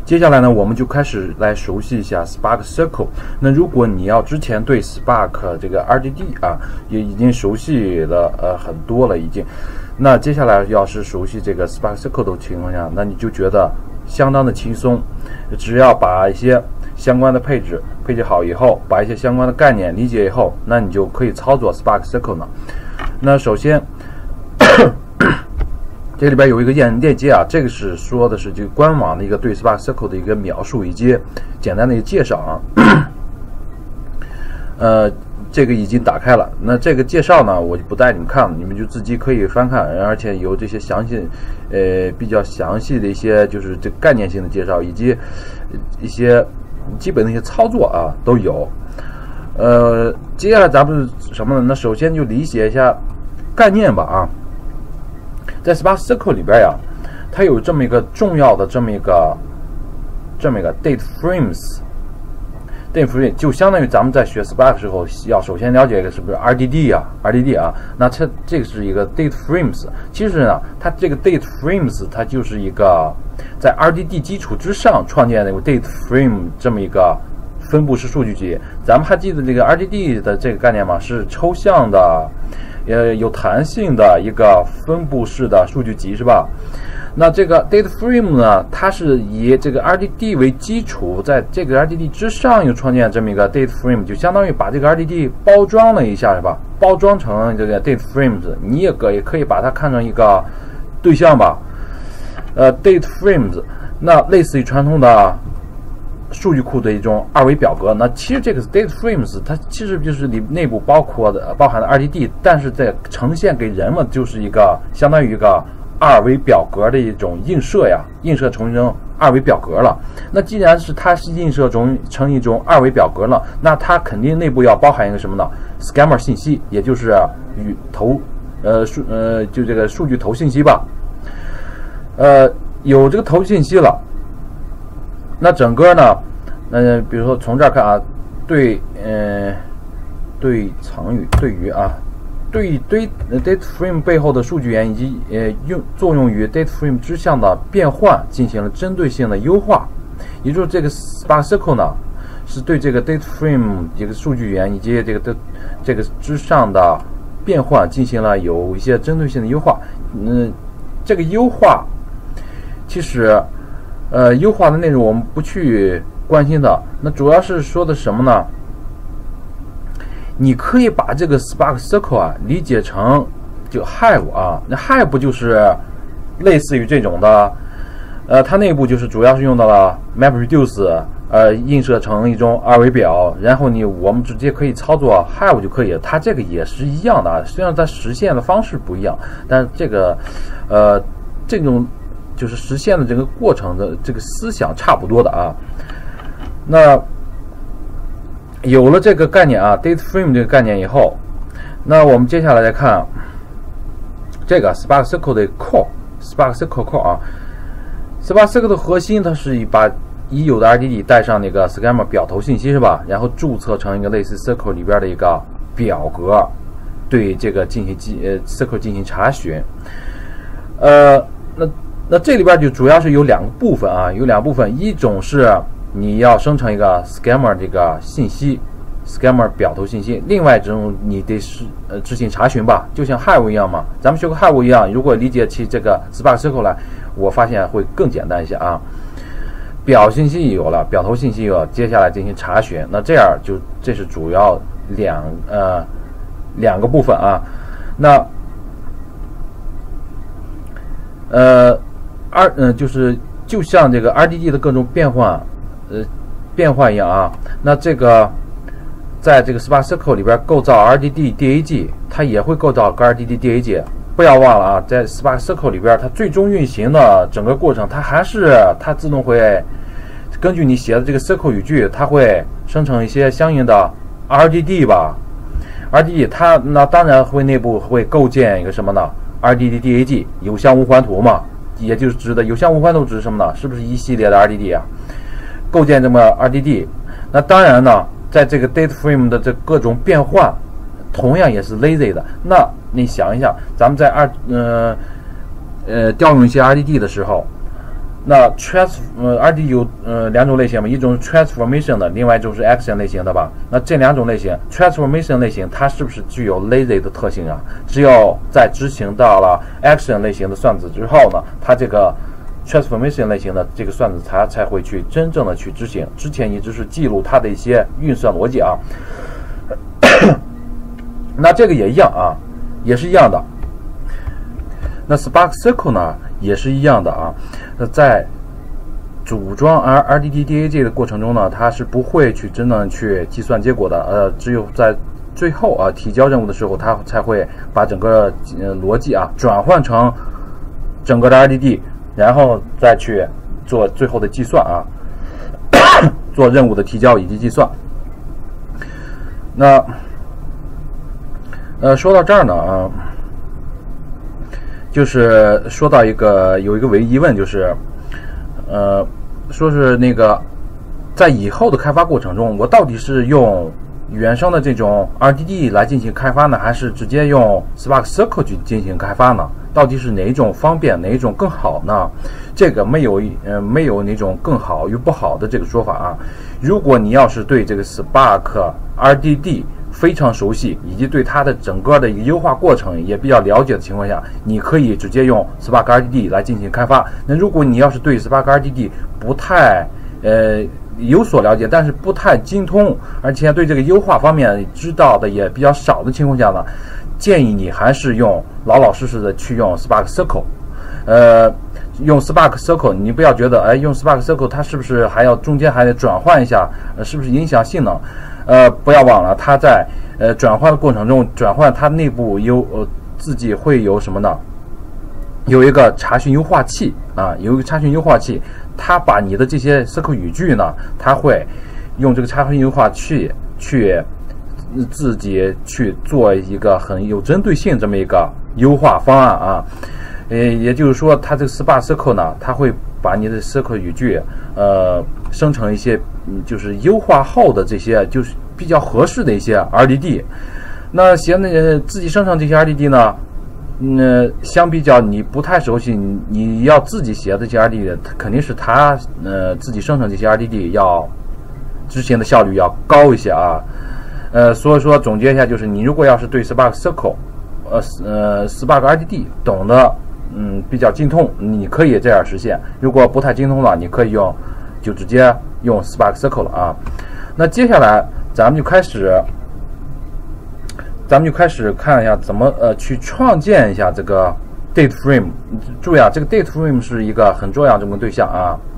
接下来呢，我们就开始来熟悉一下 Spark Circle。那如果你要之前对 Spark 这个 RDD 啊也已经熟悉了很多了已经，那接下来要是熟悉这个 Spark Circle 的情况下，那你就觉得相当的轻松，只要把一些相关的配置好以后，把一些相关的概念理解以后，那你就可以操作 Spark Circle 呢。那首先这里边有一个链接啊，这个是说的是这个官网的一个对 Spark Circle 的一个描述以及简单的一个介绍啊。这个已经打开了，那这个介绍呢，我就不带你们看了，你们就自己可以翻看，而且有这些比较详细的一些就是这概念性的介绍，以及一些基本的一些操作啊都有。接下来咱们什么呢？那首先就理解一下概念吧啊。在 Spark Circle 里边呀，它有这么一个重要的这么一个 date frames。date frame 就相当于咱们在学 Spark 的时候要首先了解一个是不是 RDD 啊，那这个是一个 date frames。其实呢，它这个 date frames 它就是一个在 RDD 基础之上创建的一个 date frame 这么一个分布式数据集。咱们还记得这个 RDD 的这个概念吗？是抽象的有弹性的一个分布式的数据集是吧？那这个 date frame 呢，它是以这个 RDD 为基础，在这个 RDD 之上又创建这么一个 date frame， 就相当于把这个 RDD 包装了一下是吧？包装成这个 date frames， 你也可以把它看成一个对象吧。date frames 那类似于传统的数据库的一种二维表格。那其实这个 date frames 它其实就是内部包含的 RDD， 但是在呈现给人们就是一个相当于一个二维表格的一种映射成一种二维表格了。那既然是它是映射成一种二维表格了，那它肯定内部要包含一个什么呢 ？schema 信息，也就是就这个数据头信息吧。有这个头信息了，那整个呢，比如说从这儿看啊，对date frame 背后的数据源以及作用于 date frame 之上的变换进行了针对性的优化。也就是这个 Spark Circle 呢，是对这个 date frame 这个数据源以及这个之上的变换进行了有一些针对性的优化。这个优化其实优化的内容我们不去关心的，那主要是说的什么呢？你可以把这个 Spark Circle 啊理解成就 Hive 啊，那 Hive 就是类似于这种的，它内部就是主要是用到了 MapReduce， 映射成一种二维表，然后我们直接可以操作 Hive 就可以了。它这个也是一样的，虽然它实现的方式不一样，但是这个这种就是实现的这个过程的这个思想差不多的啊。那有了这个概念啊 ，date frame 这个概念以后，那我们接下来再看这个 Spark Circle 的 core，Spark Circle core 啊 ，Spark Circle 的核心它是把已有的 RDD 带上那个 schema 表头信息是吧？然后注册成一个类似 Circle 里边的一个表格，对这个Circle 进行查询。那这里边就主要是有两个部分啊，一种是你要生成一个 schema 这个信息 ，schema 表头信息；另外一种你得执行查询吧，就像 Hive 一样嘛。咱们学过 Hive 一样，如果理解起这个 Spark Circle 来，我发现会更简单一些啊。表信息有了，表头信息有了，接下来进行查询。那这样这是主要两个部分啊。那就像这个 RDD 的各种变换一样啊，那这个在这个 Spark Circle 里边构造 RDD DAG， 它也会构造个 RDD DAG。不要忘了啊，在 Spark Circle 里边，它最终运行的整个过程，它自动会根据你写的这个 Circle 语句，它会生成一些相应的 RDD 吧。RDD 它那当然会内部会构建一个什么呢 ？RDD DAG 有向无环图嘛。也就是指的有向无环图指什么呢？是不是一系列的 RDD 啊？构建这么 RDD， 那当然呢，在这个 date frame 的这各种变换，同样也是 lazy 的。那你想一想，咱们在调用一些 RDD 的时候， 那RDD 有两种类型嘛，一种是 transformation 的，另外一种是 action 类型的吧。那这两种类型 ，transformation 类型它是不是具有 lazy 的特性啊？只有在执行到了 action 类型的算子之后呢，它这个 transformation 类型的这个算子它才会去真正的去执行，之前一直是记录它的一些运算逻辑啊。那这个也一样啊，也是一样的。那 Spark Circle 呢也是一样的啊，在组装 RDD-DAG 的过程中呢，它是不会去真正去计算结果的，只有在最后啊提交任务的时候，它才会把整个逻辑啊转换成整个的 RDD， 然后再去做最后的计算啊，做任务的提交以及计算。那说到这儿呢啊。就是说到有一个疑问，就是说是那个在以后的开发过程中，我到底是用原生的这种 RDD 来进行开发呢，还是直接用 Spark Circle 去进行开发呢？到底是哪一种方便，哪一种更好呢？这个没有哪种更好与不好的这个说法啊。如果你要是对这个 Spark RDD非常熟悉，以及对它的整个的一个优化过程也比较了解的情况下，你可以直接用 Spark RDD 来进行开发。那如果你要是对 Spark RDD 不太有所了解，但是不太精通，而且对这个优化方面知道的也比较少的情况下呢，建议你还是老老实实的去用 Spark Circle。用 Spark Circle， 你不要觉得用 Spark Circle 它是不是中间还得转换一下，是不是影响性能？不要忘了，它在转换的过程中，转换它内部自己会有什么呢？有一个查询优化器啊，有一个查询优化器，它把你的这些 Circle 语句呢，它会用这个查询优化器去自己去做一个很有针对性这么一个优化方案啊。也就是说，它这个 Spark Circle 呢，它会把你的 Circle 语句生成一些就是优化后的这些就是比较合适的一些 RDD。那自己生成这些 RDD 呢，相比较你不太熟悉，你要自己写的这些 RDD， 肯定是它自己生成这些 RDD 要执行的效率要高一些啊。所以说总结一下，就是你如果要是对 Spark Circle Spark RDD 懂得比较精通，你可以这样实现。如果不太精通了，你可以就直接用 Spark Circle 了啊。那接下来咱们就开始看一下怎么去创建一下这个 date frame。注意啊，这个 date frame 是一个很重要的这么个对象啊。